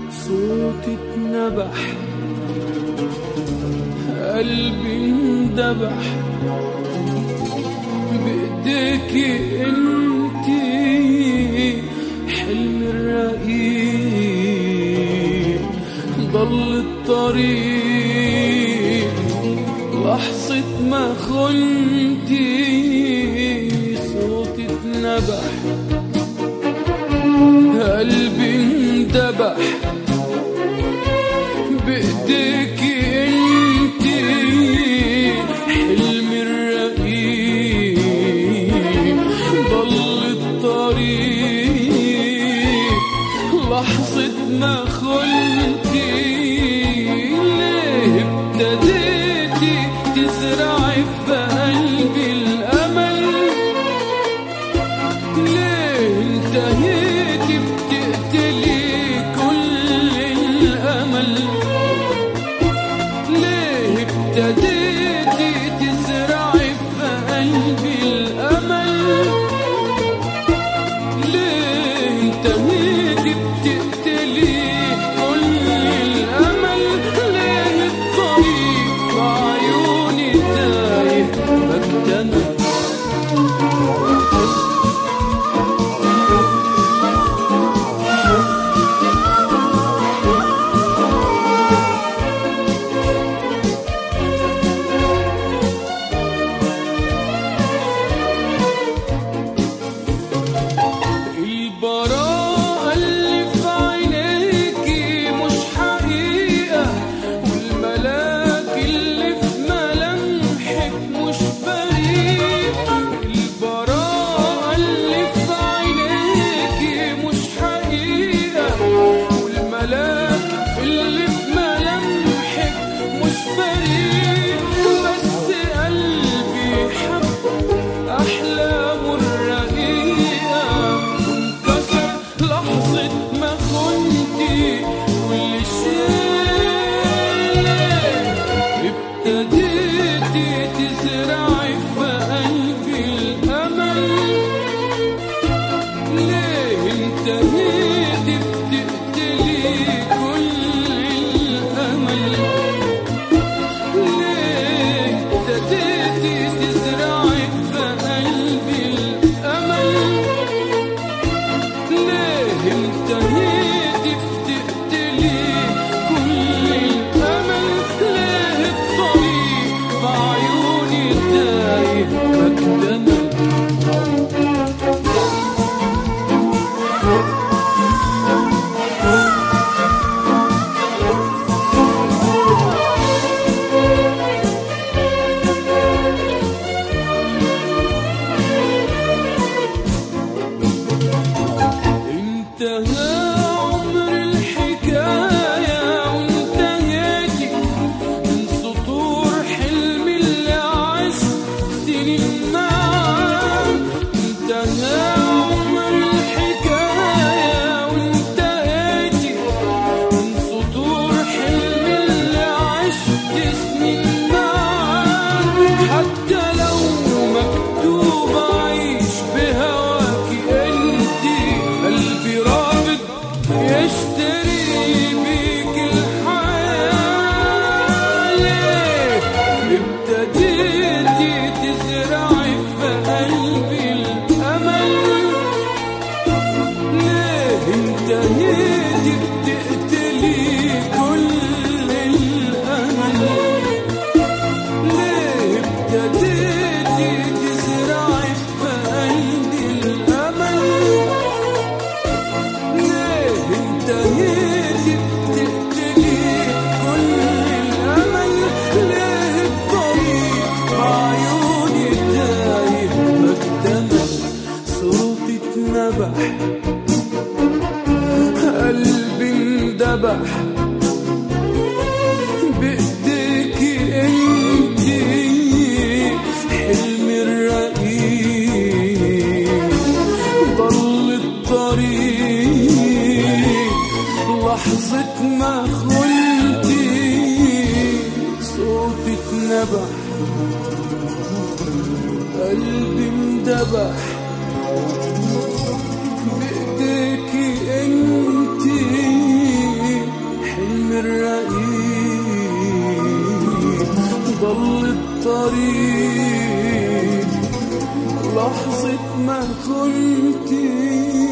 صوتي اتنبح، قلبي اندبح بإيديكي انتي، حلمي الرقيق ضل الطريق لحظة ما خنتي. صوتي اتنبح، قلبي اندبح بإيديكي انتي، حلمي الرقيق ضل الطريق لحظة ما خنتي. ليه ابتديتي تزرعي في قلبي الأمل؟ ليه انتهيتي بتقتلي كل الأمل؟ ليه ابتديتي تزرعي في قلبي الأمل؟ ليه انتهيتي بتقتلي كل الأمل؟ ليه الطريق في عيوني تايه بكتمل؟ البراءة اللي في عينيكي مش حقيقة، والملاك اللي في ملامحك مش بريء. البراءة اللي في عينيكي مش حقيقة، والملاك اللي في ملامحك مش بريء. بس قلبي حب أحلامه الرقيقة وانكسر لحظة ما خنتي كل شيء. ابتديتي تزرعي في قلبي الأمل؟ ليه انتهيتي بتقتلي كل الأمل؟ ليه ابتديتي تزرعي في قلبي الأمل؟ ليه انتهيتي بتقتلي كل الأمل؟ ليه الطريق في عيوني تايه بكتمل؟ انتهى عمر الحكاية وانتهيتي من سطور حلمي اللي عشت سنين معاه. انتهى عمر الحكاية وانتهيتي من سطور حلمي اللي عشت سنين معاه. حتى لو مكتوب أعيش بهواكي انتي، قلبي رافض يشتري بيك الحياة. ليه ابتديتي تزرعي في قلبي الأمل؟ ليه انتهيتي بتقتلي كل الأمل؟ ليه ابتديتي تزرعي في قلبي الأمل؟ ليه انتهيتي بتقتلي كل الأمل؟ ليه الطريق في عيوني تايه بكتمل؟ صوتي اتنبح، قلبي اندبح بإيديكي انتي، حلمي الرقيق ضل الطريق لحظة ما خنتي. صوتي اتنبح، قلبي اندبح بإيديكي انتي، الطريق لحظة ما كنتي